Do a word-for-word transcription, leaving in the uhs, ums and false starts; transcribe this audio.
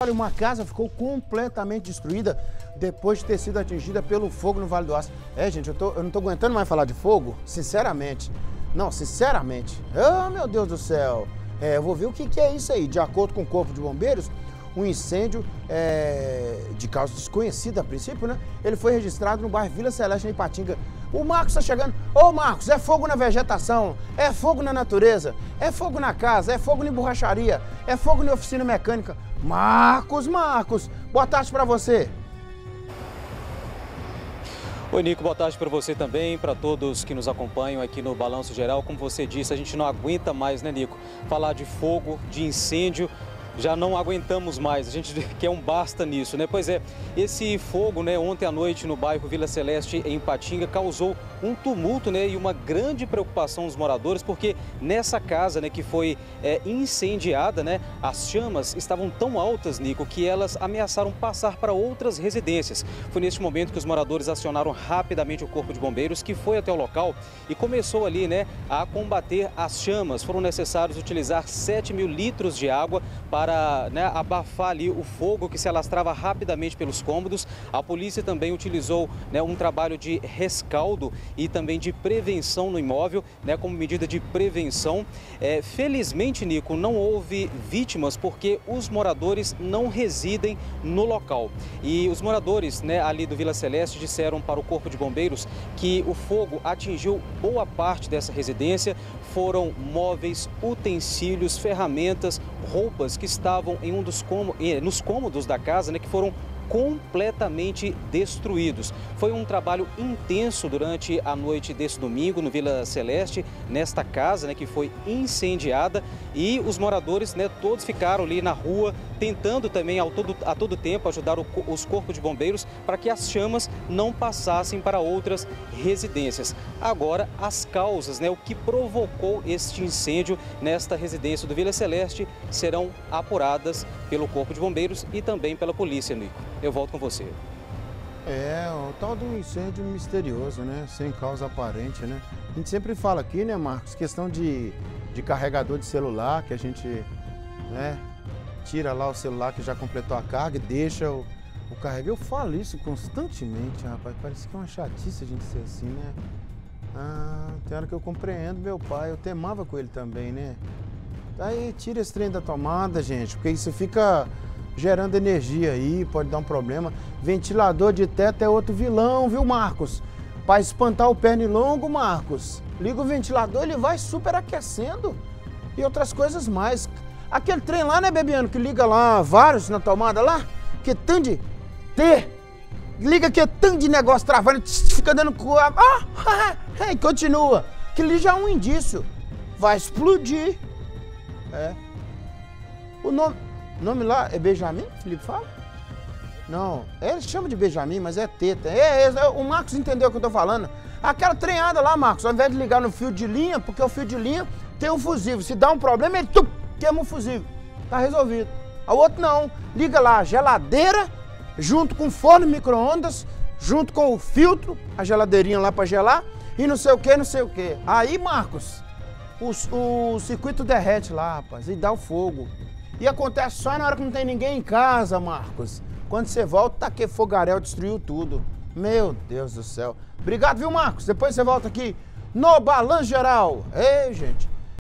Uma casa ficou completamente destruída depois de ter sido atingida pelo fogo no Vale do Aço. É, gente, eu, tô, eu não tô aguentando mais falar de fogo, sinceramente. Não, sinceramente. Oh, meu Deus do céu. É, eu vou ver o que, que é isso aí. De acordo com o Corpo de Bombeiros, um incêndio é, de causa desconhecida a princípio, né? Ele foi registrado no bairro Vila Celeste, em Ipatinga. O Marcos está chegando. Ô, Marcos, é fogo na vegetação, é fogo na natureza, é fogo na casa, é fogo em borracharia, é fogo na oficina mecânica. Marcos, Marcos, boa tarde para você. Oi, Nico, boa tarde para você também, para todos que nos acompanham aqui no Balanço Geral. Como você disse, a gente não aguenta mais, né, Nico? Falar de fogo, de incêndio. Já não aguentamos mais, a gente quer um basta nisso, né? Pois é, esse fogo, né, ontem à noite no bairro Vila Celeste, em Ipatinga, causou um tumulto, né, e uma grande preocupação dos moradores, porque nessa casa, né, que foi é, incendiada, né, as chamas estavam tão altas, Nico, que elas ameaçaram passar para outras residências. Foi neste momento que os moradores acionaram rapidamente o Corpo de Bombeiros, que foi até o local e começou ali, né, a combater as chamas. Foram necessários utilizar sete mil litros de água para para né, abafar ali o fogo que se alastrava rapidamente pelos cômodos. A polícia também utilizou né, um trabalho de rescaldo e também de prevenção no imóvel, né, como medida de prevenção. É, felizmente, Nico, não houve vítimas porque os moradores não residem no local. E os moradores né, ali do Vila Celeste disseram para o Corpo de Bombeiros que o fogo atingiu boa parte dessa residência. Foram móveis, utensílios, ferramentas, roupas que estavam em um dos cômodos, nos cômodos da casa, né, que foram completamente destruídos. Foi um trabalho intenso durante a noite desse domingo no Vila Celeste, nesta casa, né, que foi incendiada, e os moradores, né, todos ficaram ali na rua tentando também ao todo, a todo tempo ajudar o, os corpos de bombeiros para que as chamas não passassem para outras residências. Agora, as causas, né, o que provocou este incêndio nesta residência do Vila Celeste serão apuradas pelo Corpo de Bombeiros e também pela polícia, Nico. Eu volto com você. É, o tal do incêndio misterioso, né? Sem causa aparente, né? A gente sempre fala aqui, né, Marcos? Questão de, de carregador de celular, que a gente, né, tira lá o celular que já completou a carga e deixa o, o carregador. Eu falo isso constantemente, rapaz. Parece que é uma chatice a gente ser assim, né? Ah, tem hora que eu compreendo meu pai. Eu temava com ele também, né? Aí tira esse trem da tomada, gente, porque isso fica gerando energia aí, pode dar um problema. Ventilador de teto é outro vilão, viu, Marcos? Para espantar o pernilongo, Marcos, liga o ventilador, ele vai superaquecendo e outras coisas mais. Aquele trem lá, né, Bebiano, que liga lá vários na tomada lá, que tanto de ter, liga que tanto de negócio travando, fica dando com a... Ah, e continua. Que ali já é um indício, vai explodir. É. O nome... O nome lá é Benjamin, Felipe fala? Não, ele chama de Benjamin, mas é teta. É, é, o Marcos entendeu o que eu tô falando. Aquela treinada lá, Marcos, ao invés de ligar no fio de linha, porque o fio de linha tem um fusível. Se dá um problema, ele tup, queima o fusível. Tá resolvido. O outro não. Liga lá a geladeira, junto com o forno micro-ondas, junto com o filtro, a geladeirinha lá para gelar, e não sei o que, não sei o que. Aí, Marcos, o, o circuito derrete lá, rapaz, e dá o fogo. E acontece só na hora que não tem ninguém em casa, Marcos. Quando você volta, tá que fogaréu destruiu tudo. Meu Deus do céu. Obrigado, viu, Marcos? Depois você volta aqui no Balanço Geral. Ei, gente.